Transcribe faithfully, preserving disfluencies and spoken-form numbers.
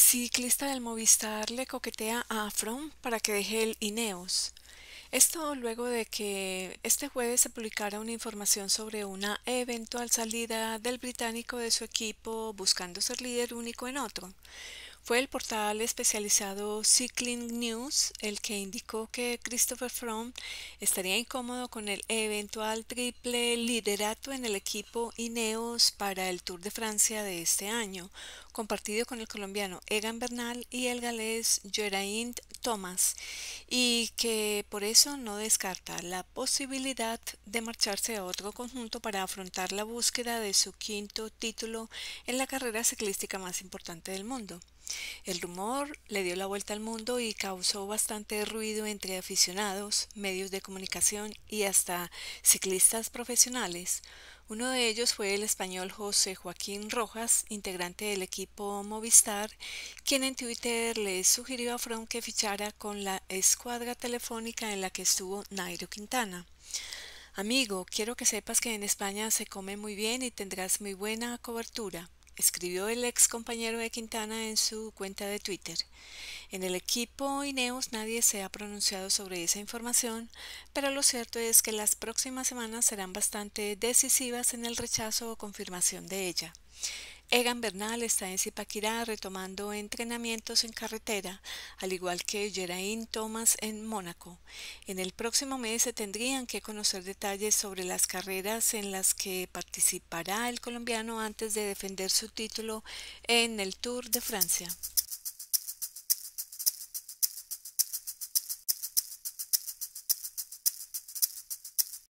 Ciclista del Movistar le coquetea a Froome para que deje el Ineos. Esto luego de que este jueves se publicara una información sobre una eventual salida del británico de su equipo buscando ser líder único en otro. Fue el portal especializado Cycling News el que indicó que Christopher Froome estaría incómodo con el eventual triple liderato en el equipo Ineos para el Tour de Francia de este año, compartido con el colombiano Egan Bernal y el galés Geraint Thomas, y que por eso no descarta la posibilidad de marcharse a otro conjunto para afrontar la búsqueda de su quinto título en la carrera ciclística más importante del mundo. El rumor le dio la vuelta al mundo y causó bastante ruido entre aficionados, medios de comunicación y hasta ciclistas profesionales. Uno de ellos fue el español José Joaquín Rojas, integrante del equipo Movistar, quien en Twitter le sugirió a Froome que fichara con la escuadra telefónica en la que estuvo Nairo Quintana. Amigo, quiero que sepas que en España se come muy bien y tendrás muy buena cobertura, escribió el ex compañero de Quintana en su cuenta de Twitter. En el equipo Ineos nadie se ha pronunciado sobre esa información, pero lo cierto es que las próximas semanas serán bastante decisivas en el rechazo o confirmación de ella. Egan Bernal está en Zipaquirá retomando entrenamientos en carretera, al igual que Geraint Thomas en Mónaco. En el próximo mes se tendrían que conocer detalles sobre las carreras en las que participará el colombiano antes de defender su título en el Tour de Francia.